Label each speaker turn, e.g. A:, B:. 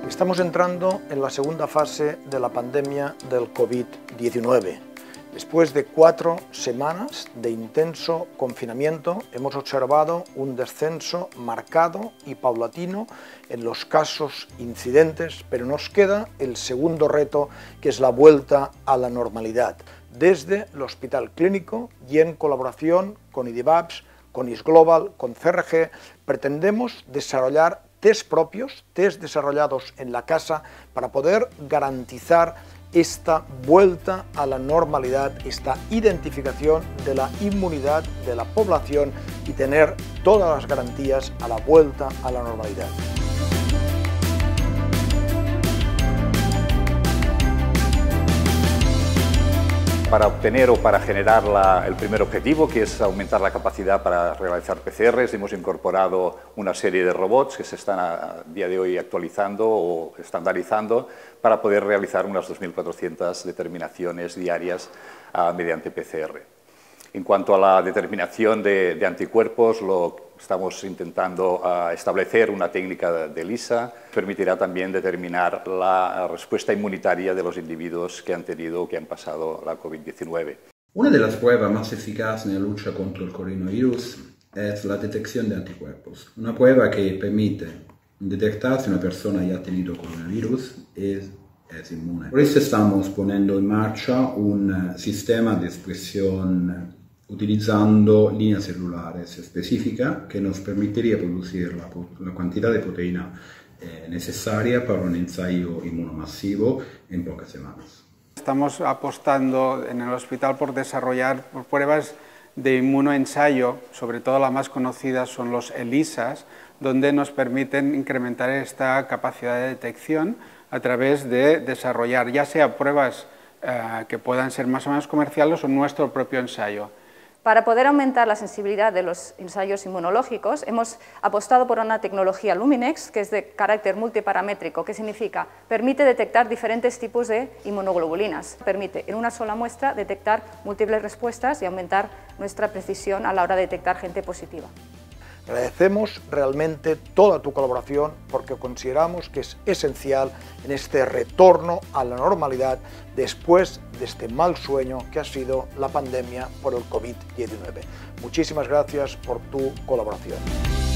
A: Estamos entrando en la segunda fase de la pandemia del COVID-19. Después de 4 semanas de intenso confinamiento, hemos observado un descenso marcado y paulatino en los casos incidentes, pero nos queda el segundo reto, que es la vuelta a la normalidad. Desde el Hospital Clínico y en colaboración con IDIVAPS, con ISGlobal, con CRG, pretendemos desarrollar test propios, test desarrollados en la casa, para poder garantizar esta vuelta a la normalidad, esta identificación de la inmunidad de la población y tener todas las garantías a la vuelta a la normalidad.
B: Para obtener o para generar el primer objetivo, que es aumentar la capacidad para realizar PCRs, hemos incorporado una serie de robots que se están a día de hoy actualizando o estandarizando para poder realizar unas 2.400 determinaciones diarias mediante PCR. En cuanto a la determinación de anticuerpos, estamos intentando establecer una técnica de ELISA que permitirá también determinar la respuesta inmunitaria de los individuos que han tenido o que han pasado la COVID-19.
C: Una de las pruebas más eficaces en la lucha contra el coronavirus es la detección de anticuerpos. Una prueba que permite detectar si una persona ya ha tenido coronavirus es inmune. Por eso estamos poniendo en marcha un sistema de expresión utilizando líneas celulares específicas que nos permitiría producir la cantidad de proteína necesaria para un ensayo inmunomasivo en pocas semanas.
D: Estamos apostando en el hospital por desarrollar pruebas de inmunoensayo, sobre todo la más conocida son los ELISAs, donde nos permiten incrementar esta capacidad de detección a través de desarrollar ya sea pruebas que puedan ser más o menos comerciales o nuestro propio ensayo.
E: Para poder aumentar la sensibilidad de los ensayos inmunológicos, hemos apostado por una tecnología Luminex, que es de carácter multiparamétrico, que significa permite detectar diferentes tipos de inmunoglobulinas. Permite en una sola muestra detectar múltiples respuestas y aumentar nuestra precisión a la hora de detectar gente positiva.
A: Agradecemos realmente toda tu colaboración porque consideramos que es esencial en este retorno a la normalidad después de este mal sueño que ha sido la pandemia por el COVID-19. Muchísimas gracias por tu colaboración.